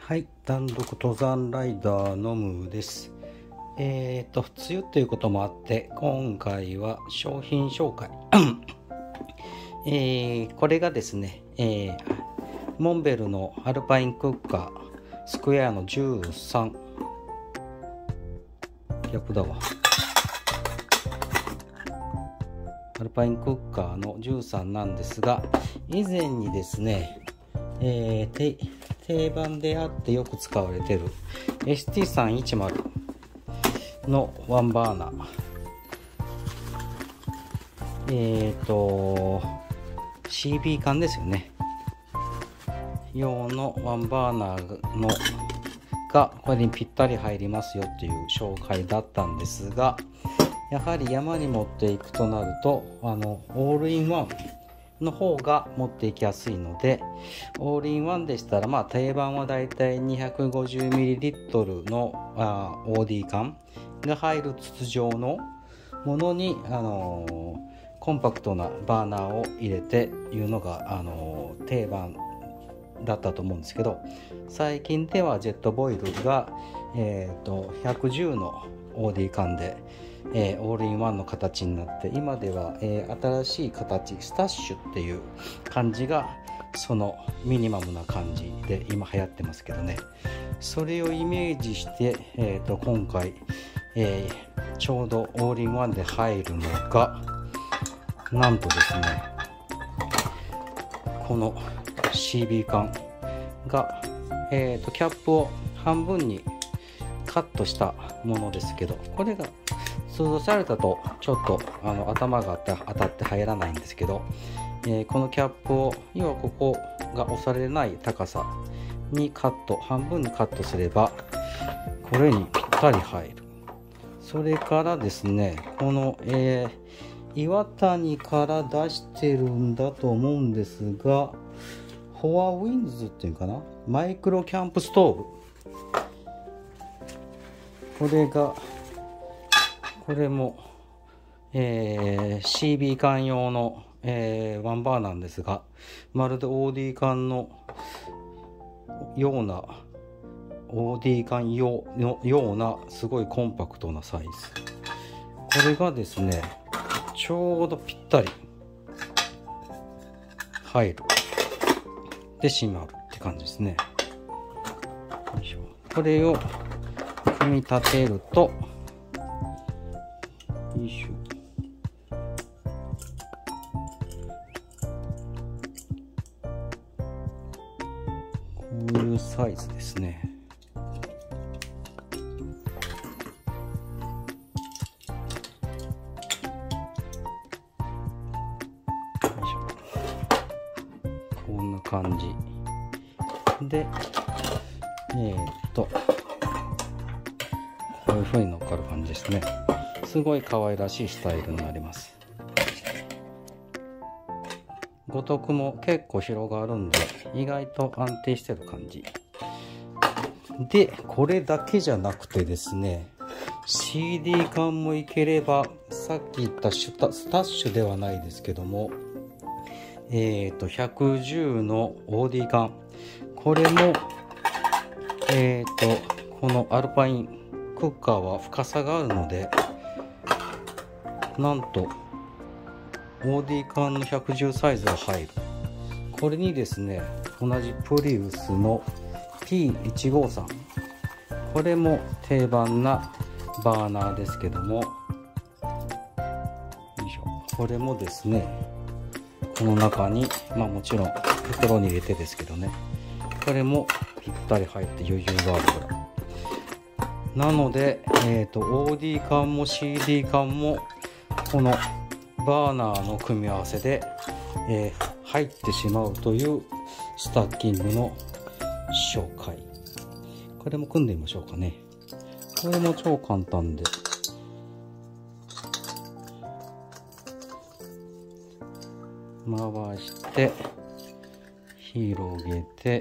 はい、単独登山ライダーのムーです。梅雨ということもあって、今回は商品紹介。これがですね、モンベルのアルパインクッカースクエアの13、逆だわ。アルパインクッカーの13なんですが、以前にですね、定番であってよく使われている ST310 のワンバーナー、CB 缶ですよね用のワンバーナーのがこれにぴったり入りますよっていう紹介だったんですが、やはり山に持っていくとなるとオールインワンの方が持っていきやすいので、オールインワンでしたら定番はだいたい 250ml のOD 缶が入る筒状のものに、コンパクトなバーナーを入れていうのが、定番だったと思うんですけど、最近ではジェットボイルが、110の OD 缶でオールインワンの形になって、今では、新しい形スタッシュっていう感じがそのミニマムな感じで今流行ってますけどね、それをイメージして、今回、ちょうどオールインワンで入るのがなんとですね、この CB 缶が、キャップを半分にカットしたものですけど、これが通常されたとちょっと頭が当たって入らないんですけど、このキャップを要はここが押されない高さに半分にカットすればこれにぴったり入る。それからですね、この、岩谷から出してるんだと思うんですが、フォアウィンズっていうかな、マイクロキャンプストーブ、これも、CB 缶用の、ワンバーなんですが、まるで OD 缶のような OD 缶用のようなすごいコンパクトなサイズ。これがですね、ちょうどぴったり入るで閉まるって感じですね。よいしょ。これを組み立てると、よいしょ、こういうサイズですね。こんな感じで、こういう風に乗っかる感じですね。すごい可愛らしいスタイルになります。五徳も結構広がるんで意外と安定してる感じで、これだけじゃなくてですね、 CD 缶もいければ、さっき言ったスタッシュではないですけども、110の OD 缶、これもこのアルパインクッカーは深さがあるので、なんと OD 缶の110サイズが入る。これにですね、同じプリウスの P153、 これも定番なバーナーですけども、よいしょ、これもですね、この中にもちろん袋に入れてですけどね、これもぴったり入って余裕があるぐらいなので、OD 缶も CD 缶もこのバーナーの組み合わせで、入ってしまうというスタッキングの紹介。これも組んでみましょうかね。これも超簡単で、回して広げて、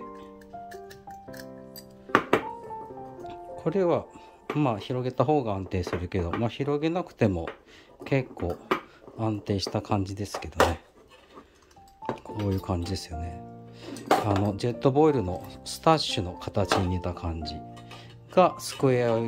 これは広げた方が安定するけど、広げなくても結構安定した感じですけどね。こういう感じですよね。 ジェットボイルのスタッシュの形に似た感じがスクエア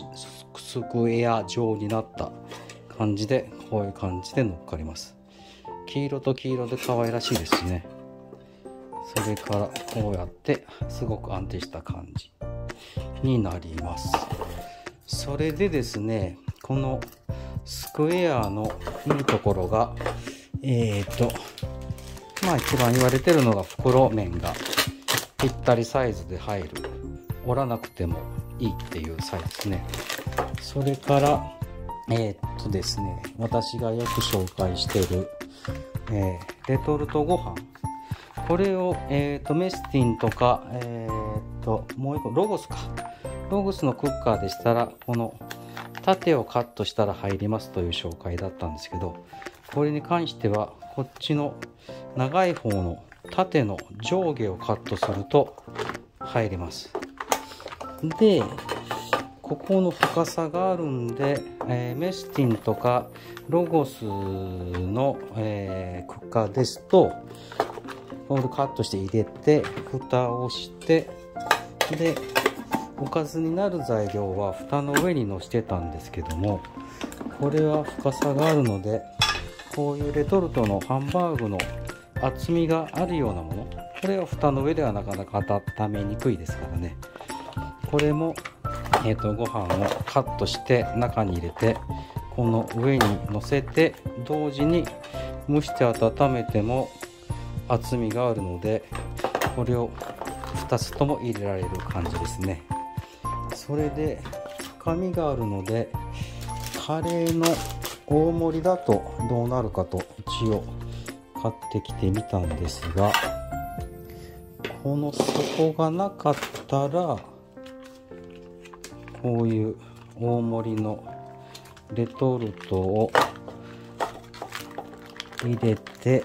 状になった感じで、こういう感じで乗っかります。黄色と黄色で可愛らしいですね。それからこうやってすごく安定した感じになります。それでですね、このスクエアのいいところが一番言われてるのが袋面がぴったりサイズで入る、折らなくてもいいっていうサイズですね。それからですね、私がよく紹介している、レトルトご飯、これを、メスティンとか、もう一個ロゴスのクッカーでしたら、この縦をカットしたら入りますという紹介だったんですけど、これに関してはこっちの長い方の縦の上下をカットすると入ります。で、ここの深さがあるんで、メスティンとかロゴスの、クッカーですと、これカットして入れて蓋をして、でおかずになる材料は蓋の上に乗せてたんですけども、これは深さがあるので、こういうレトルトのハンバーグの厚みがあるようなもの、これは蓋の上ではなかなか温めにくいですからね。これも、ご飯をカットして中に入れて、この上に乗せて同時に蒸して温めても厚みがあるので、これを2つとも入れられる感じですね。それで深みがあるので、カレーの大盛りだとどうなるかと一応買ってきてみたんですが、この底がなかったらこういう大盛りのレトルトを入れて、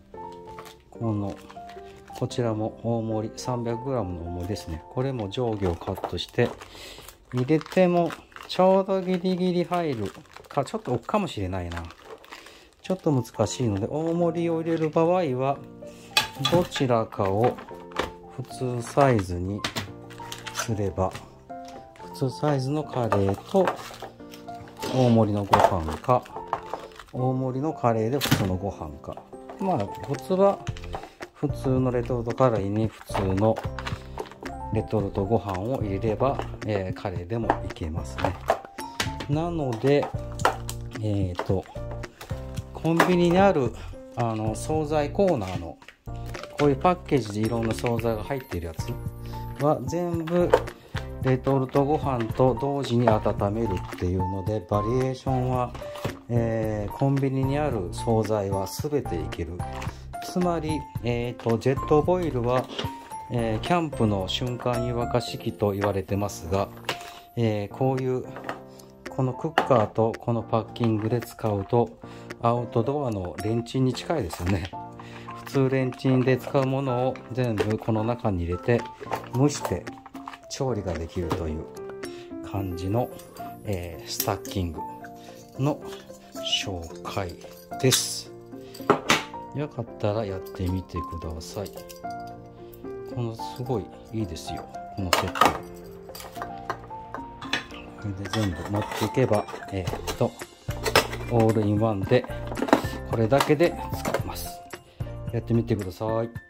こちらも大盛り 300g の大盛りですね。これも上下をカットして入れてもちょうどギリギリ入るか、ちょっと置くかもしれないな。ちょっと難しいので、大盛りを入れる場合はどちらかを普通サイズにすれば、普通サイズのカレーと大盛りのご飯か、大盛りのカレーで普通のご飯か、普通は普通のレトルトカレーに普通のレトルトご飯を入れれば、カレーでもいけますね。なのでコンビニにある惣菜コーナーのこういうパッケージでいろんな惣菜が入っているやつは全部レトルトご飯と同時に温めるっていうので、バリエーションは、コンビニにある惣菜は全ていける。つまり、ジェットボイルは、キャンプの瞬間湯沸かし器と言われてますが、こういうこのクッカーとこのパッキングで使うとアウトドアのレンチンに近いですよね。普通レンチンで使うものを全部この中に入れて蒸して調理ができるという感じの、スタッキングの紹介です。よかったらやってみてください。すごいいいですよ、このセット。これで全部持っていけば、オールインワンでこれだけで使えます。やってみてください。